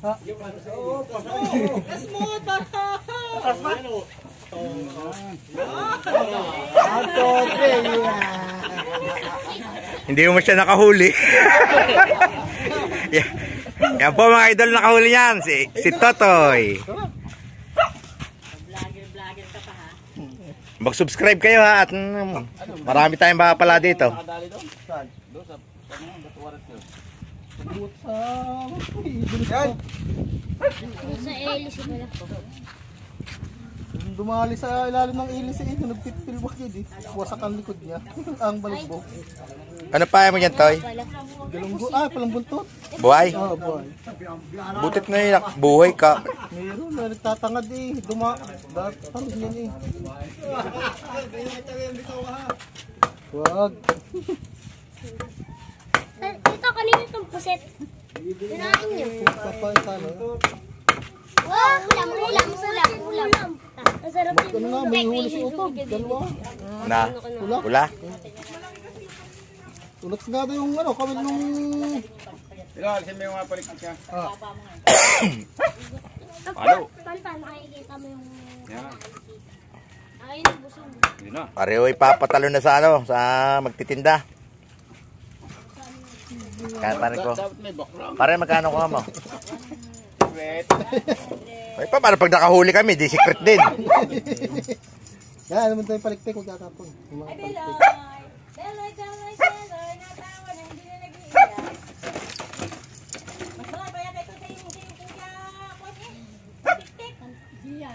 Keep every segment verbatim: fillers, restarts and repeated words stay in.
Smooth bata. Hindi mo siya nakahuli. Yan. Yan po mga idol, nakahuli niyan. Si, si Totoy. Vlogger-vlogger ka pa ha. Mag-subscribe kayo ha. At mm, marami tayong baka pala dito. Nakadali doon? Saan? Doon sa... Saan yung batuwarat yun? Yan. Sa Elis pala. Dumali sa ilalim ng ilis eh. Nagpitpilwak yun eh. Wasak ang likod niya. Ang balugbog. Ano pa mo yan, Toy? Galunggo. Ah, palang buntot. Buhay? Oo, boy. Butit na yun. Buhay ka. Meron na nagtatangad eh. Duma. Dapat yan eh. Wag. Ito, kanina itong puset. Sinain niyo. Kapay sana. Wow, ulam, ulam, ulam, ulam. Ang sarap Ano nga, may huli si Utog. Dalawa. Na? Wala? Tulad nga daw yung ano, kami nung... Sino, alisin mo yung mga palikot siya. Ah. Palo. Panta, nakikita mo yung... Yan. Ayun, yung busog. Hindi na. Pareho ipapatalo na sa ano, sa magtitinda. Kaya pare ko. Dapat may background. Pare, magkano ko mo? Wait. Ay pa, para pag nakahuli kami, di secret din. Yan, naman tayo palikpik. Huwag kakapon. Ay, Beloy. Beloy, Beloy, Beloy. Natawa na hindi na nag-iiyak. Mas mga bayan ito sa yung kuya. Tik-tik. Diyan.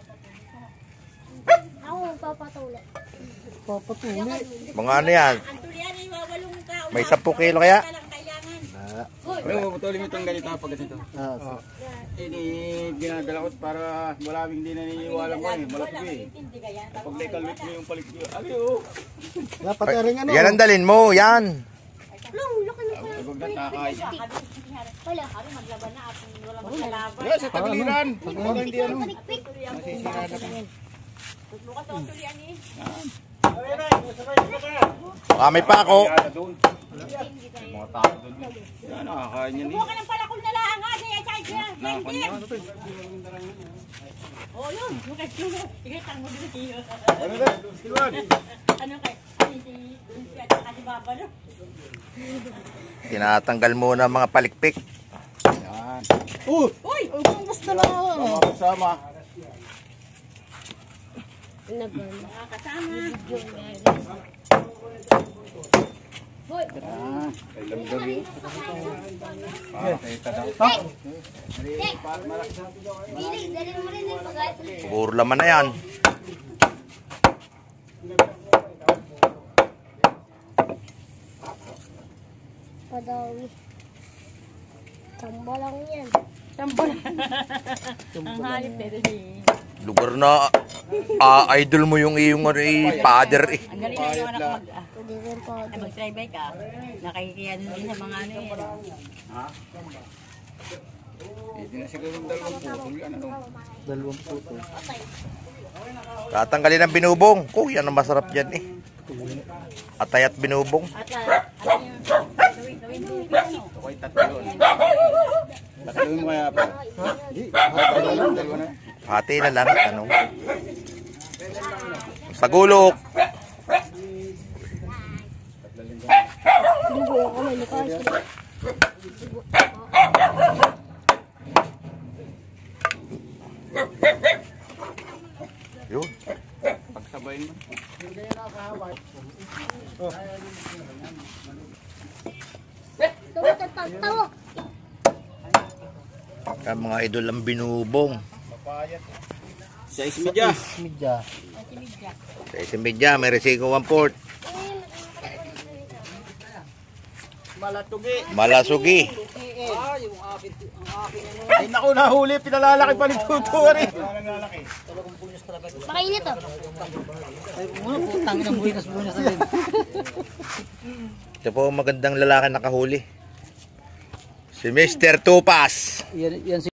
Ako, papatula. Papatuli. Mga ano yan? Ang tulian ay wawalong ka. May sampu kilo kaya? Lang kailangan. Ano, putulin mo itong ganito pag ganito. Ah, so. Ini ginadala ko para maraming hindi naniniwala mo eh. Malaki eh. Hindi ka yan. Pag nakalwit mo yung palikot. Aliyo. Yan, pati rin ano. Yan ang dalin mo, yan. Long, laki na pala. Pag nakakain. Wala. Kami maglaban na at wala maglalaban. Yes, sa tagliran. Pag hindi ano. Palikpik. Masisira na kami. Lukas ang tulian eh. Baka may pa ako. Kaya doon. Mga tao doon. Yan, nakakain yan eh. Buka ng palakol na lang ha. Di ay charge na. Nakakain yan. Ano to? Oh yun. Lukas yun. Ikitang mo din iyo. Ano to? Iwan. Ano kay? Ay, si si at saka si Baba no? Tinatanggal muna ang mga palikpik. Yan. Uh! Uy! Ang basta na. Mga kasama. Naban. Mga kasama. Hoy. Ah, ay lamdabi. Ah, teta daw. Bili, dalhin mo rin yung pagkat. Siguro laman na yan. Padawi. Tamba lang yan. Tambol. Ang halip pero di. Lugar na ah, idol mo yung iyong ano, eh, father eh. Ang galing na yung anak mag ah, Pwede rin pa. ay mag-try bike ka. Nakikiyan din sa mga ano eh. Ha? Hindi na siguro yung dalawang putol yan. Ano? Dalawang puto. Tatanggalin ang binubong. Ko, yan ang masarap dyan eh. Atay at binubong. At ah, ano yung gawin gawin mo ano? Okay, tatlo yun. Tatlo mo kaya pa. Hindi. Dalawa dalawa na. Hati na lang. Ano? Sa gulok. Ligo ako, may likas. Yun. Pagsabayin mo. Tawag, tawag, tawag. Ang mga idol ang binubong. Sa ismidya. Midya. Sa isang medya, may resiko one fourth. Malatugi. Malasugi. Ay naku, nahuli. Pinalalaki pa ni Tuto rin. Pakainit to. Tangin ang buwinas-buwinas na rin. Ito po ang magandang lalaki nakahuli. Si Mister Tupas. Yan, yan